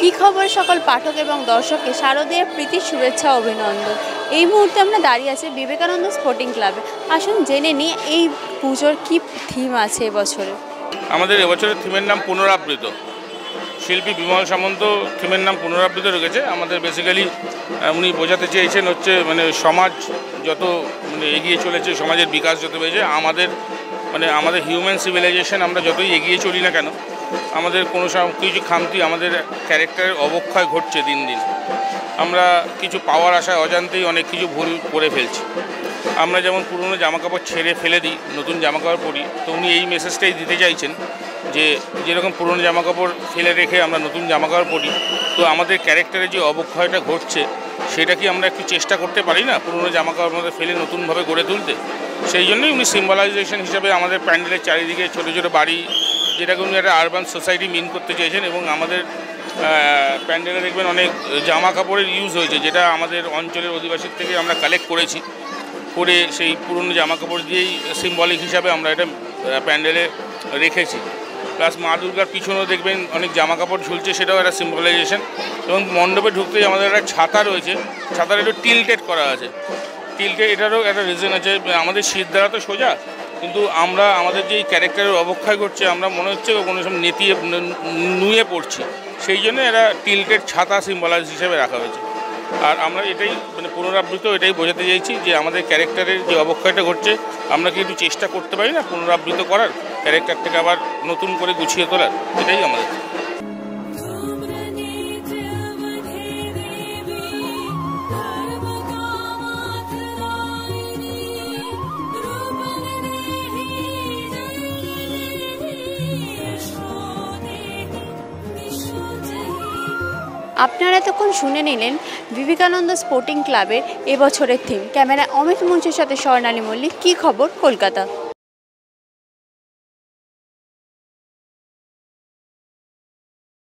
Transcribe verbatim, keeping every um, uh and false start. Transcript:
কি খবর সকল পাঠক এবং দর্শককে শারদীয়ার প্রীতি শুভেচ্ছা অভিনন্দন। এই মুহূর্তে আমরা দাঁড়িয়ে আছি বিবেকানন্দ স্পোর্টিং ক্লাবে। আসুন জেনে নিই এই পুজোর কি থিম আছে এবছরে। আমাদের এবছরের থিমের নাম পুনরাবৃত। শিল্পী বিমল সামন্ত থিমের নাম পুনরাবৃত রেখেছে। আমাদের বেসিক্যালি উনি বোঝাতে চেয়েছেন হচ্ছে মানে সমাজ যত মানে এগিয়ে চলেছে, সমাজের বিকাশ যত বেড়েছে, আমাদের মানে আমাদের হিউম্যান সিভিলাইজেশন আমরা যতই এগিয়ে চলি না কেন, আমাদের কোনো কিছু খামতি, আমাদের ক্যারেক্টারের অবক্ষয় ঘটছে দিন দিন। আমরা কিছু পাওয়ার আশায় অজান্তেই অনেক কিছু ভুল করে ফেলছি। আমরা যেমন পুরনো জামাকাপড় ছেড়ে ফেলে দিই, নতুন জামাকাপড় পরি, তো উনি এই মেসেজটাই দিতে চাইছেন যে যেরকম পুরনো জামাকাপড় ফেলে রেখে আমরা নতুন জামাকাপড় পরি, তো আমাদের ক্যারেক্টারে যে অবক্ষয়টা ঘটছে সেটা কি আমরা একটু চেষ্টা করতে পারি না পুরনো জামাকাপড় মধ্যে ফেলে নতুনভাবে গড়ে তুলতে? সেই জন্যই উনি সিম্বলাইজেশন হিসাবে আমাদের প্যান্ডেলের চারিদিকে ছোটো ছোটো বাড়ি, যেটাকে উনি একটা আরবান সোসাইটি মিন করতে চেয়েছেন। এবং আমাদের প্যান্ডেলে দেখবেন অনেক জামা কাপড়ের ইউজ হয়েছে, যেটা আমাদের অঞ্চলের অধিবাসীর থেকে আমরা কালেক্ট করেছি, করে সেই পুরনো জামা কাপড় দিয়েই সিম্বলিক হিসাবে আমরা এটা প্যান্ডেলে রেখেছি। প্লাস মা দুর্গার পিছনেও দেখবেন অনেক জামা কাপড় ঝুলছে, সেটাও একটা সিম্বলাইজেশন। এবং মণ্ডপে ঢুকতেই আমাদের একটা ছাতা রয়েছে, ছাতার একটু টিলটেড করা আছে। টিলটেড এটারও একটা রিজন আছে, আমাদের শীত দ্বারা তো সোজা, কিন্তু আমরা আমাদের যে ক্যারেক্টারের অবক্ষয় ঘটছে আমরা মনে হচ্ছে কোনো সব নেতিয়ে নুয়ে পড়ছি, সেই জন্য এরা টিলটেড ছাতা সিম্বলাইজ হিসেবে রাখা হয়েছে। আর আমরা এটাই মানে পুনরাবৃত এটাই বোঝাতে চাইছি যে আমাদের ক্যারেক্টারের যে অবক্ষয়টা ঘটছে আমরা কি একটু চেষ্টা করতে পারি না পুনরাবৃত করার, ক্যারেক্টারটাকে আবার নতুন করে গুছিয়ে তোলার, এটাই আমাদের। আপনারা এতক্ষণ শুনে নিলেন বিবেকানন্দ স্পোর্টিং ক্লাবের এবছরের থিম। ক্যামেরা অমিত মুন্সির সাথে স্বর্ণালী মল্লিক। কি খবর, কলকাতা।